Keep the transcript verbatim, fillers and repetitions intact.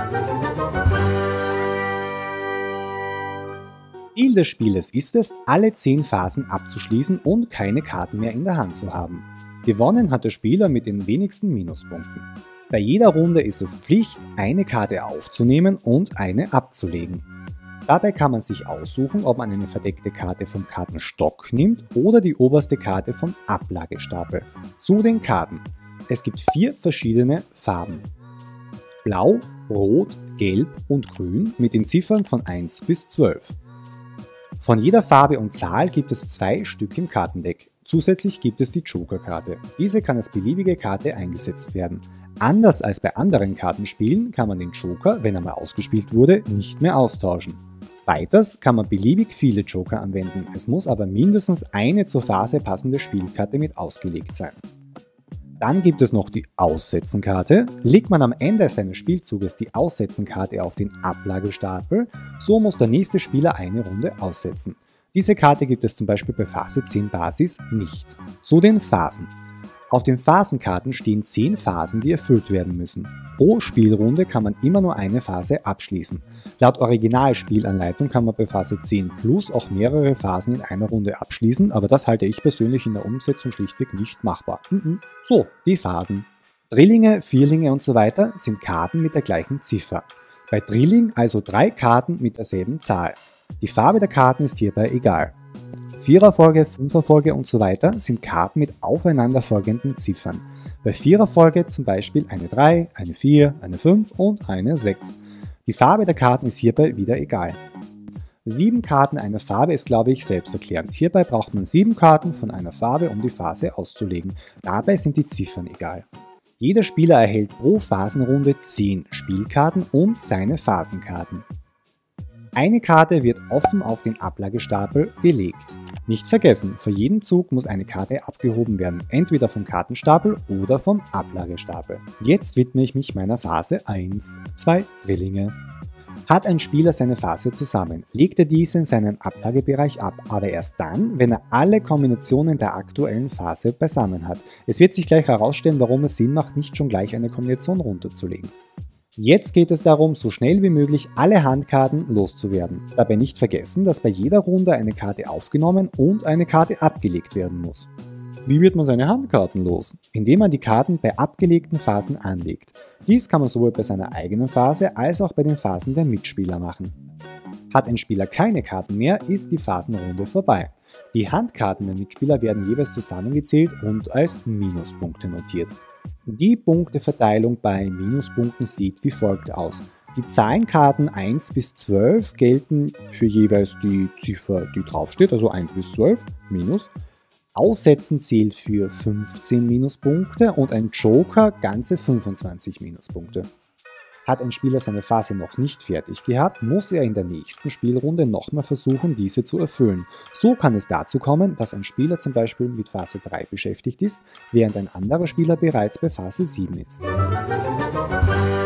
Ziel des Spieles ist es, alle zehn Phasen abzuschließen und keine Karten mehr in der Hand zu haben. Gewonnen hat der Spieler mit den wenigsten Minuspunkten. Bei jeder Runde ist es Pflicht, eine Karte aufzunehmen und eine abzulegen. Dabei kann man sich aussuchen, ob man eine verdeckte Karte vom Kartenstock nimmt oder die oberste Karte vom Ablagestapel. Zu den Karten. Es gibt vier verschiedene Farben. Blau, Rot, Gelb und Grün mit den Ziffern von eins bis zwölf. Von jeder Farbe und Zahl gibt es zwei Stück im Kartendeck. Zusätzlich gibt es die Joker-Karte. Diese kann als beliebige Karte eingesetzt werden. Anders als bei anderen Kartenspielen kann man den Joker, wenn er mal ausgespielt wurde, nicht mehr austauschen. Weiters kann man beliebig viele Joker anwenden, es muss aber mindestens eine zur Phase passende Spielkarte mit ausgelegt sein. Dann gibt es noch die Aussetzenkarte. Legt man am Ende seines Spielzuges die Aussetzenkarte auf den Ablagestapel, so muss der nächste Spieler eine Runde aussetzen. Diese Karte gibt es zum Beispiel bei Phase zehn Basis nicht. Zu den Phasen. Auf den Phasenkarten stehen zehn Phasen, die erfüllt werden müssen. Pro Spielrunde kann man immer nur eine Phase abschließen. Laut Originalspielanleitung kann man bei Phase zehn Plus auch mehrere Phasen in einer Runde abschließen, aber das halte ich persönlich in der Umsetzung schlichtweg nicht machbar. So, die Phasen. Drillinge, Vierlinge und so weiter sind Karten mit der gleichen Ziffer. Bei Drilling also drei Karten mit derselben Zahl. Die Farbe der Karten ist hierbei egal. Viererfolge, Fünferfolge und so weiter sind Karten mit aufeinanderfolgenden Ziffern. Bei Viererfolge zum Beispiel eine drei, eine vier, eine fünf und eine sechs. Die Farbe der Karten ist hierbei wieder egal. Sieben Karten einer Farbe ist, glaube ich, selbsterklärend. Hierbei braucht man sieben Karten von einer Farbe, um die Phase auszulegen. Dabei sind die Ziffern egal. Jeder Spieler erhält pro Phasenrunde zehn Spielkarten und seine Phasenkarten. Eine Karte wird offen auf den Ablagestapel gelegt. Nicht vergessen, vor jedem Zug muss eine Karte abgehoben werden, entweder vom Kartenstapel oder vom Ablagestapel. Jetzt widme ich mich meiner Phase eins, zwei Drillinge. Hat ein Spieler seine Phase zusammen, legt er diese in seinen Ablagebereich ab, aber erst dann, wenn er alle Kombinationen der aktuellen Phase beisammen hat. Es wird sich gleich herausstellen, warum es Sinn macht, nicht schon gleich eine Kombination runterzulegen. Jetzt geht es darum, so schnell wie möglich alle Handkarten loszuwerden. Dabei nicht vergessen, dass bei jeder Runde eine Karte aufgenommen und eine Karte abgelegt werden muss. Wie wird man seine Handkarten los? Indem man die Karten bei abgelegten Phasen anlegt. Dies kann man sowohl bei seiner eigenen Phase als auch bei den Phasen der Mitspieler machen. Hat ein Spieler keine Karten mehr, ist die Phasenrunde vorbei. Die Handkarten der Mitspieler werden jeweils zusammengezählt und als Minuspunkte notiert. Die Punkteverteilung bei Minuspunkten sieht wie folgt aus. Die Zahlenkarten eins bis zwölf gelten für jeweils die Ziffer, die draufsteht, also eins bis zwölf, Minus. Aussetzen zählt für fünfzehn Minuspunkte und ein Joker ganze fünfundzwanzig Minuspunkte. Hat ein Spieler seine Phase noch nicht fertig gehabt, muss er in der nächsten Spielrunde nochmal versuchen, diese zu erfüllen. So kann es dazu kommen, dass ein Spieler zum Beispiel mit Phase drei beschäftigt ist, während ein anderer Spieler bereits bei Phase sieben ist.